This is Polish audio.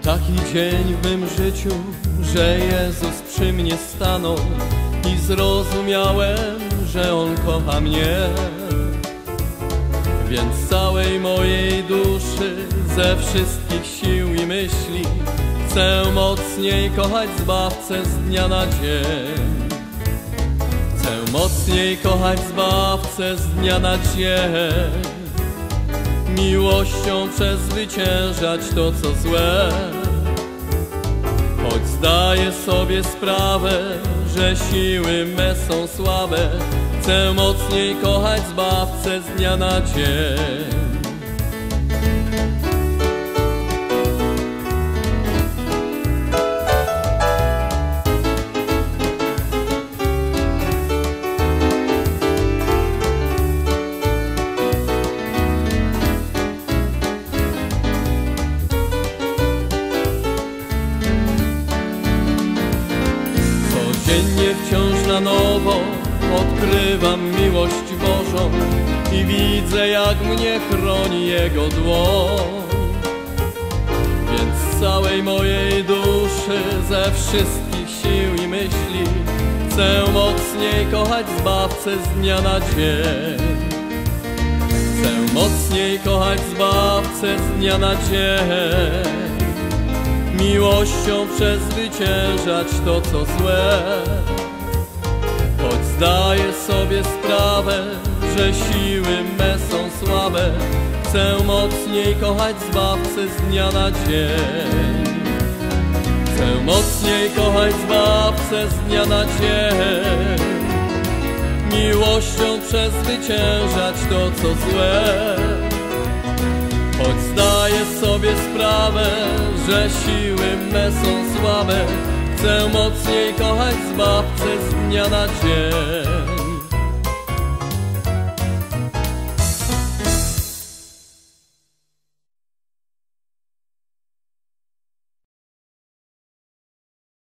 taki dzień w mym życiu, że Jezus przy mnie stanął i zrozumiałem, że On kocha mnie. Więc z całej mojej duszy, ze wszystkich sił i myśli chcę mocniej kochać Zbawcę z dnia na dzień. Chcę mocniej kochać Zbawcę z dnia na dzień, miłością przezwyciężać to, co złe. Choć zdaję sobie sprawę, że siły me są słabe, chcę mocniej kochać Zbawcę z dnia na dzień. Codziennie wciąż na nowo odkrywam miłość Bożą i widzę, jak mnie chroni Jego dłoń. Więc z całej mojej duszy, ze wszystkich sił i myśli chcę mocniej kochać Zbawcę z dnia na dzień. Chcę mocniej kochać Zbawcę z dnia na dzień, miłością przezwyciężać to, co złe. Choć zdaję sobie sprawę, że siły me są słabe, chcę mocniej kochać Zbawcę z dnia na dzień. Chcę mocniej kochać Zbawcę z dnia na dzień, miłością przezwyciężać to, co złe. Choć zdaję sobie sprawę, że siły me są słabe, chcę mocniej kochać Zbawcę z dnia na dzień.